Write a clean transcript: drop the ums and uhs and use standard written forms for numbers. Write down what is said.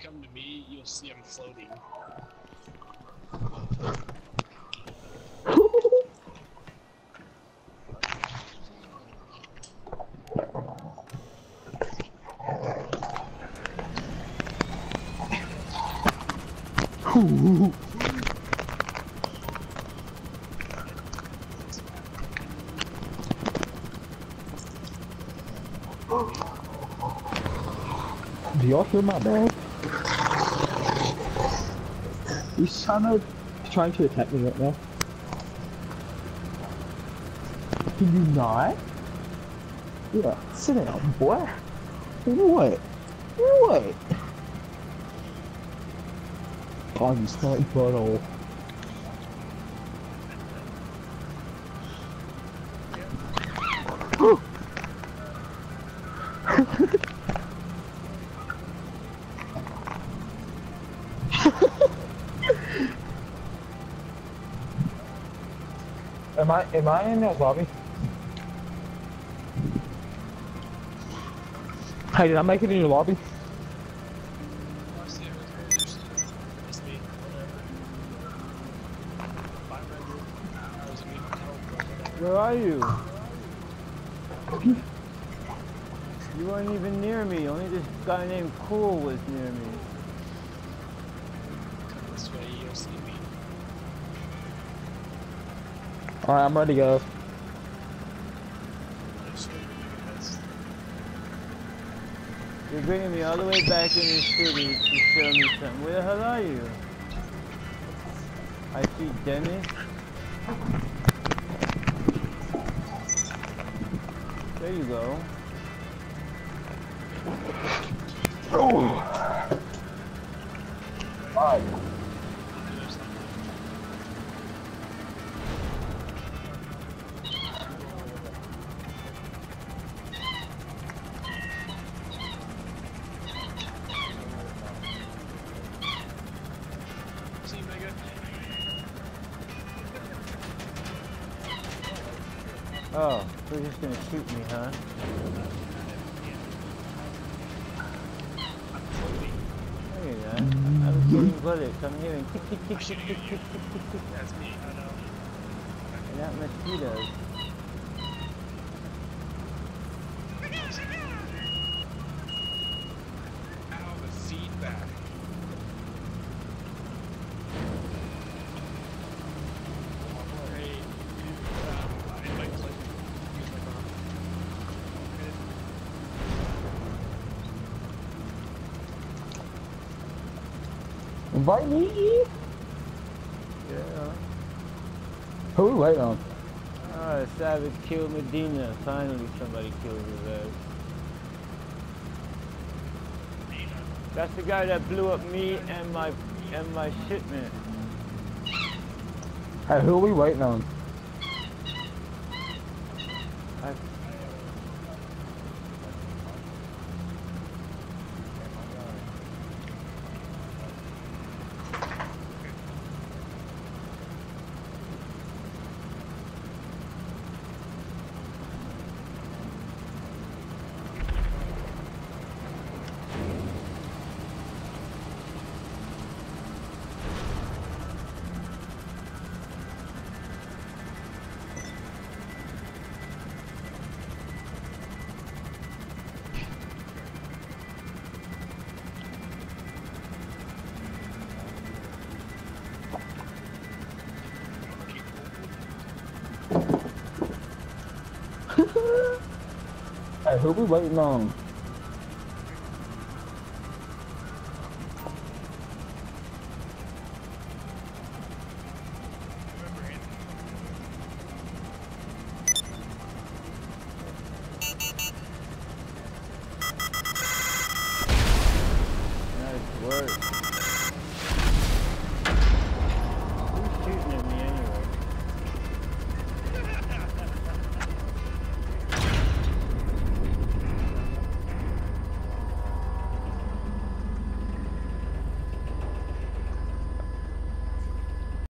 come to me, you'll see I'm floating. Do y'all hear my dog? He's trying to attack me right now. Can you not? Yeah, sit down, boy. What? What? Oh, you stunt butthole. Am I in that lobby? Hey, did I make it in your lobby? Where are you? You weren't even near me. Only this guy named Cool was near me. This way, you'll see me. Alright, I'm ready to go. You're bringing me all the way back in the city to show me something. Where the hell are you? I see Dennis. There you go. Oh! Alright. See, Mega? Oh, you're just gonna shoot me, huh? Look at that. I'm getting bullets. I'm hearing tick tick tick tick tick tick tick tick tick. That's me, I know. And that mosquitoes. Ow, the feedback. Hey, I might click. Use my phone. Invite me? Yeah. Who are we waiting on? Oh, Savage killed Medina. Finally somebody killed his ass. That's the guy that blew up me and my shipment. Hey, who are we waiting on? Hey, who we waiting on?